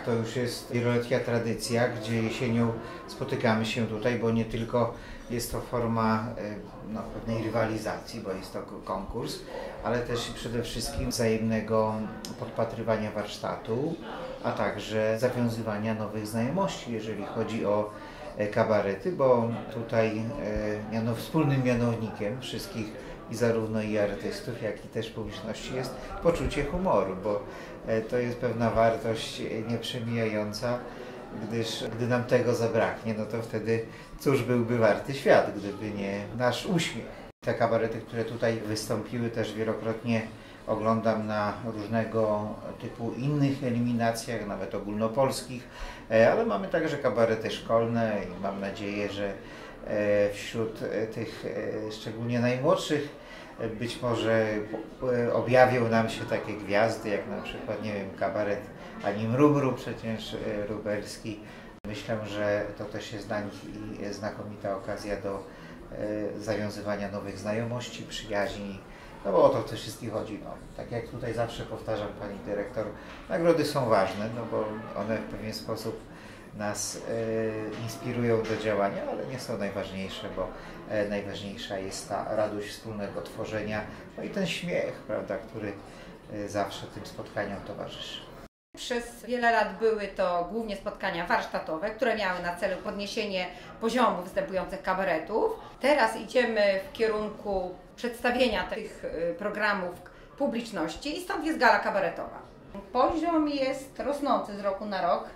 to już jest wieloletnia tradycja, gdzie jesienią spotykamy się tutaj, bo nie tylko jest to forma pewnej rywalizacji, bo jest to konkurs, ale też i przede wszystkim wzajemnego podpatrywania warsztatu, a także zawiązywania nowych znajomości, jeżeli chodzi o kabarety, bo tutaj wspólnym mianownikiem wszystkich i zarówno i artystów, jak i też publiczności jest poczucie humoru, bo to jest pewna wartość nieprzemijająca, gdyż gdy nam tego zabraknie, no to wtedy cóż byłby warty świat, gdyby nie nasz uśmiech. Te kabarety, które tutaj wystąpiły, też wielokrotnie oglądam na różnego typu innych eliminacjach, nawet ogólnopolskich, ale mamy także kabarety szkolne i mam nadzieję, że wśród tych szczególnie najmłodszych być może objawią nam się takie gwiazdy, jak na przykład, nie wiem, kabaret Ani Mrumru, przecież lubelski. Myślę, że to też jest dla nich i znakomita okazja do zawiązywania nowych znajomości, przyjaźni. No bo o to też wszystkich chodzi. No, tak jak tutaj zawsze powtarzam, pani dyrektor, nagrody są ważne, no bo one w pewien sposób nas inspirują do działania, ale nie są najważniejsze, bo najważniejsza jest ta radość wspólnego tworzenia, no i ten śmiech, prawda, który zawsze tym spotkaniom towarzyszy. Przez wiele lat były to głównie spotkania warsztatowe, które miały na celu podniesienie poziomu występujących kabaretów. Teraz idziemy w kierunku przedstawienia tych programów publiczności i stąd jest gala kabaretowa. Poziom jest rosnący z roku na rok.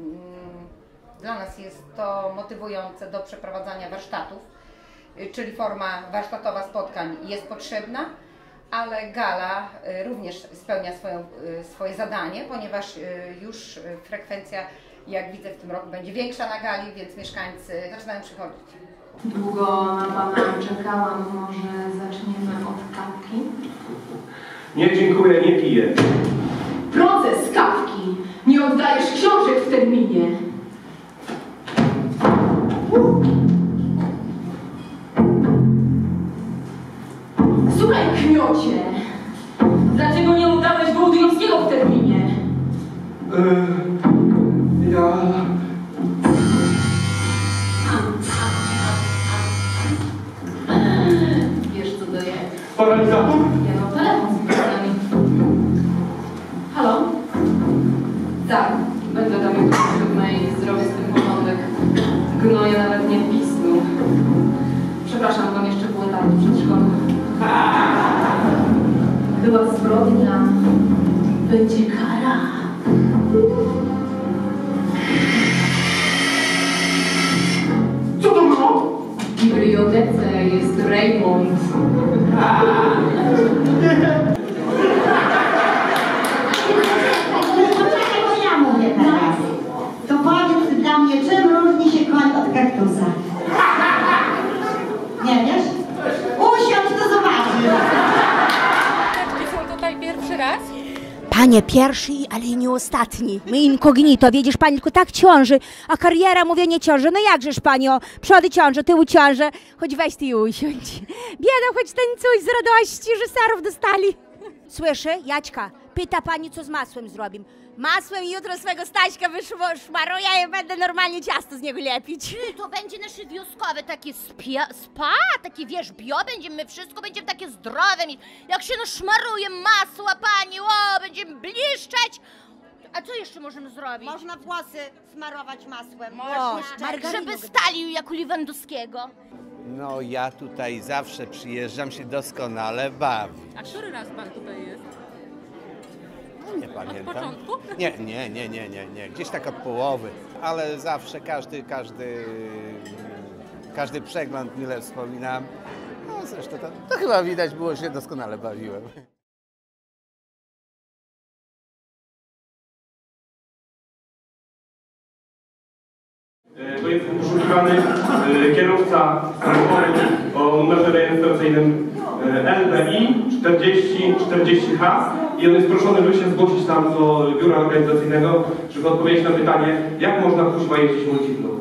Dla nas jest to motywujące do przeprowadzania warsztatów, czyli forma warsztatowa spotkań jest potrzebna, ale gala również spełnia swoje zadanie, ponieważ już frekwencja, jak widzę, w tym roku będzie większa na gali, więc mieszkańcy zaczynają przychodzić. Długo na Pana czekałam, może zaczniemy od kawki? Nie, dziękuję, nie piję. Proces kawki! Nie oddajesz książek w terminie! Słuchaj, kmiocie! Dlaczego nie oddałeś Wołodyjowskiego w terminie? Wiesz, co to jest? Paralizator? Ja mam telefon z pytaniami. Halo? Tak, będę tam jutro siódmej i zrobię z tym porządek. Gnoje nawet nie pisną. Przepraszam, mam jeszcze pół etatu przedszkolnego. Była zbrodnia, będzie kara. Co to było? W bibliotece jest Raymond. Dlaczego ja mówię teraz? To powiedz dla mnie, czym różni się koń od kaktusa? Nie wiesz? Usiądź, to zobaczysz. Czy są tutaj pierwszy raz? Panie pierwszy, ale nie ostatni. My incognito, wiedzisz pani, tylko tak ciąży, a kariera, mówię, nie ciąży. No jakżeż panio, przody ciąży, tyłu ciąży. Choć weź ty i usiądź. Bieda, choć tańcuj z radości, że sarów dostali. Słyszy, Jaćka, pyta pani, co z masłem zrobim. Masłem jutro swego Staśka wyszmaruję i będę normalnie ciasto z niego lepić. To będzie nasze wioskowe takie spa, takie wiesz, będziemy, wszystko będziemy takie zdrowe mieć. Jak się szmaruje masło, pani, o, będziemy bliszczeć. A co jeszcze możemy zrobić? Można włosy smarować masłem. Żeby stali jak u Lewandowskiego. No ja tutaj zawsze przyjeżdżam się doskonale bawić. A który raz pan tutaj jest? No, nie pamiętam. Od początku? Nie. Gdzieś tak od połowy. Ale zawsze każdy przegląd mile wspominam. No zresztą to chyba widać było, że się doskonale bawiłem. To jest poszukiwany kierowca samochodu o numerze rejestracyjnym LBI 4040H i on jest proszony, by się zgłosić tam do biura organizacyjnego, żeby odpowiedzieć na pytanie, jak można kuźwa jeździć multiplu.